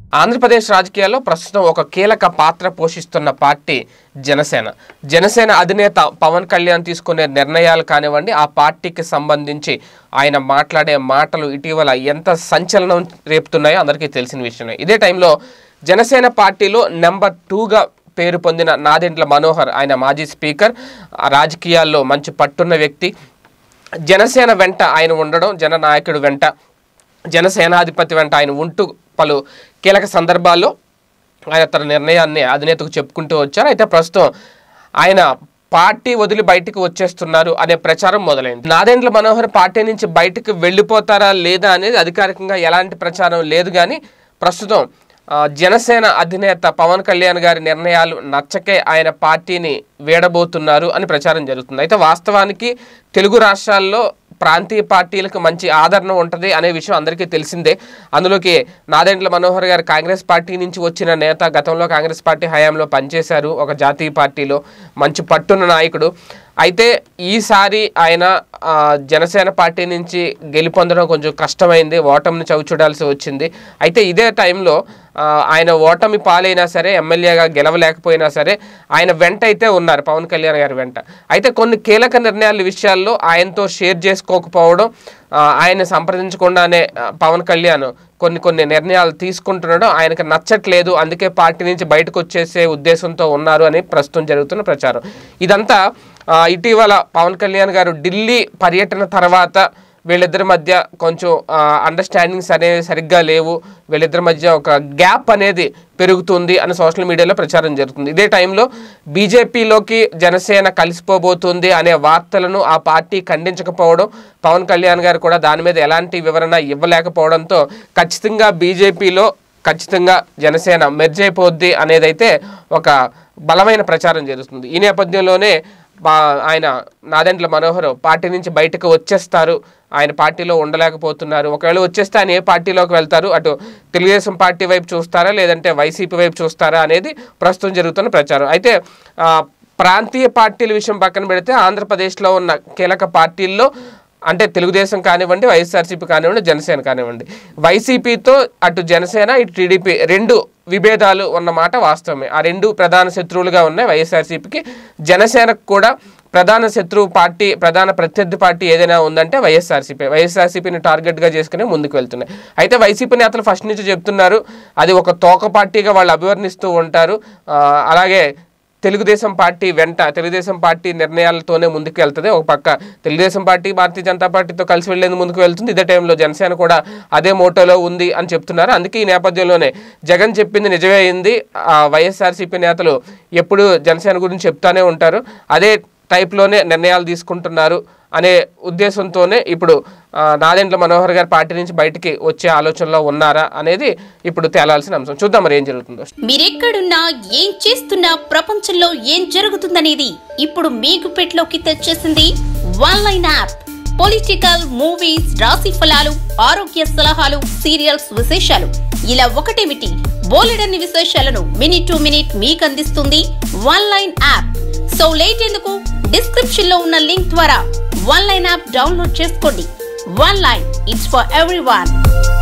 ఆంధ్రప్రదేశ్ రాజకీయాల్లో ప్రస్తుతం ఒక కీలక పాత్ర పోషిస్తున్న పార్టీ జనసేన అధినేత పవన్ కళ్యాణ్ తీసుకునే నిర్ణయాలు కానివ్వండి, ఆ పార్టీకి సంబంధించి ఆయన మాట్లాడే మాటలు ఇటీవల ఎంత సంచలనం రేపుతున్నాయో అందరికీ తెలిసిన విషయమే. ఇదే టైంలో జనసేన పార్టీలో నెంబర్ 2గా పేరు పొందిన నాదెండ్ల మనోహర్, ఆయన మాజీ స్పీకర్, రాజకీయాల్లో మంచి పట్టున్న వ్యక్తి. జనసేన వెంట ఆయన ఉండడం, జననాయకుడు వెంట, జనసేనాధిపతి వెంట ఆయన ఉంటూ పలు కీలక సందర్భాల్లో ఆయన తన నిర్ణయాన్ని అధినేతకు చెప్పుకుంటూ వచ్చారు. అయితే ప్రస్తుతం ఆయన పార్టీ వదిలి బయటికి వచ్చేస్తున్నారు అనే ప్రచారం మొదలైంది. నాదెండ్ల మనోహర్ పార్టీ నుంచి బయటికి వెళ్ళిపోతారా లేదా అనేది అధికారికంగా ఎలాంటి ప్రచారం లేదు. కానీ ప్రస్తుతం జనసేన అధినేత పవన్ కళ్యాణ్ గారి నిర్ణయాలు నచ్చకే ఆయన పార్టీని వీడబోతున్నారు అని ప్రచారం జరుగుతుంది. అయితే వాస్తవానికి తెలుగు రాష్ట్రాల్లో ప్రాంతీయ పార్టీలకు మంచి ఆదరణ ఉంటుంది అనే విషయం అందరికీ తెలిసిందే. అందులోకి నాదెండ్ల మనోహర్ గారు కాంగ్రెస్ పార్టీ నుంచి వచ్చిన నేత, గతంలో కాంగ్రెస్ పార్టీ హయాంలో పనిచేశారు, ఒక జాతీయ పార్టీలో మంచి పట్టున్న నాయకుడు. అయితే ఈసారి ఆయన జనసేన పార్టీ నుంచి గెలుపొందడం కొంచెం కష్టమైంది, ఓటమిని చవిచూడాల్సి వచ్చింది. అయితే ఇదే టైంలో ఆయన ఓటమి పాలైనా సరే, ఎమ్మెల్యేగా గెలవలేకపోయినా సరే ఆయన వెంట అయితే ఉన్నారు, పవన్ కళ్యాణ్ గారి వెంట. అయితే కొన్ని కీలక నిర్ణయాల విషయాల్లో ఆయనతో షేర్ చేసుకోకపోవడం, ఆయన సంప్రదించకుండానే పవన్ కళ్యాణ్ కొన్ని నిర్ణయాలు తీసుకుంటుండడం ఆయనకు నచ్చట్లేదు, అందుకే పార్టీ నుంచి బయటకు వచ్చేసే ఉద్దేశంతో ఉన్నారు అని ప్రస్తుతం జరుగుతున్న ప్రచారం. ఇదంతా ఇటీవల పవన్ కళ్యాణ్ గారు ఢిల్లీ పర్యటన తర్వాత వీళ్ళిద్దరి మధ్య కొంచెం అండర్స్టాండింగ్స్ అనేవి సరిగ్గా లేవు, వీళ్ళిద్దరి మధ్య ఒక గ్యాప్ అనేది పెరుగుతుంది అని సోషల్ మీడియాలో ప్రచారం జరుగుతుంది. ఇదే టైంలో బీజేపీలోకి జనసేన కలిసిపోబోతుంది అనే వార్తలను ఆ పార్టీ ఖండించకపోవడం, పవన్ కళ్యాణ్ గారు కూడా దాని మీద ఎలాంటి వివరణ ఇవ్వలేకపోవడంతో ఖచ్చితంగా బీజేపీలో జనసేన మెర్జ్ అయిపోద్ది అనేదైతే ఒక బలమైన ప్రచారం జరుగుతుంది. ఈ నేపథ్యంలోనే ఆయన నాదెండ్ల మనోహర్ పార్టీ నుంచి బయటకు వచ్చేస్తారు, ఆయన పార్టీలో ఉండలేకపోతున్నారు. ఒకవేళ వచ్చేస్తే ఆయన ఏ పార్టీలోకి వెళ్తారు, అటు తెలుగుదేశం పార్టీ వైపు చూస్తారా లేదంటే వైసీపీ వైపు చూస్తారా అనేది ప్రస్తుతం జరుగుతున్న ప్రచారం. అయితే ప్రాంతీయ పార్టీల విషయం పక్కన పెడితే ఆంధ్రప్రదేశ్లో ఉన్న కీలక పార్టీల్లో అంటే తెలుగుదేశం కానివ్వండి, వైఎస్ఆర్సీపీ కానివ్వండి, జనసేన కానివ్వండి, వైసీపీతో అటు జనసేన ఇటు టీడీపీ రెండు విభేదాలు ఉన్నమాట వాస్తవమే. ఆ రెండు ప్రధాన శత్రువులుగా ఉన్నాయి వైఎస్ఆర్సీపీకి. జనసేనకు కూడా ప్రధాన శత్రువు పార్టీ, ప్రధాన ప్రత్యర్థి పార్టీ ఏదైనా ఉందంటే వైఎస్ఆర్సీపీని టార్గెట్గా చేసుకుని ముందుకు వెళ్తున్నాయి. అయితే వైసీపీ నేతలు ఫస్ట్ నుంచి చెప్తున్నారు, అది ఒక తోక పార్టీగా వాళ్ళు అభివర్ణిస్తూ ఉంటారు. అలాగే తెలుగుదేశం పార్టీ వెంట, తెలుగుదేశం పార్టీ నిర్ణయాలతోనే ముందుకు వెళ్తుంది. ఒక పక్క తెలుగుదేశం పార్టీ భారతీయ జనతా పార్టీతో కలిసి వెళ్లేందుకు ముందుకు వెళ్తుంది, ఇదే టైంలో జనసేన కూడా అదే మోటోలో ఉంది అని చెప్తున్నారు. అందుకే ఈ నేపథ్యంలోనే జగన్ చెప్పింది నిజమే అయింది, వైఎస్ఆర్సీపీ నేతలు ఎప్పుడు జనసేన గురించి చెప్తానే ఉంటారు, అదే టైప్లోనే నిర్ణయాలు తీసుకుంటున్నారు అనే ఉద్దేశంతోనే ఇప్పుడు నాదెండ్ల మనోహర్ గారు పార్టీ నుంచి బయటికి వచ్చే ఆలోచనలో ఉన్నారా అనేది ఇప్పుడు తేలాల్సిన అంశం. చూద్దాం మరి ఏం జరుగుతుందో. మీరెక్కడున్నా ఏం చేస్తున్నా ప్రపంచంలో ఏం జరుగుతుందనేది ఇప్పుడు మీకు పెట్లోకి తెచ్చేసింది ఆన్లైన్ యాప్. పొలిటికల్, మూవీస్, రాశి ఫలాలు, ఆరోగ్య సలహాలు, సీరియల్స్ విశేషాలు, ఇలా ఒకటేమిటి బోలెడన్ని విశేషాలను మినిట్ టు మినిట్ మీకు అందిస్తుంది ఆన్లైన్ యాప్. సో లేట్ ఎందుకు, డిస్క్రిప్షన్ లో ఉన్న లింక్ ద్వారా ఆన్లైన్ యాప్ డౌన్లోడ్ చేసుకోండి. Online, it's for everyone.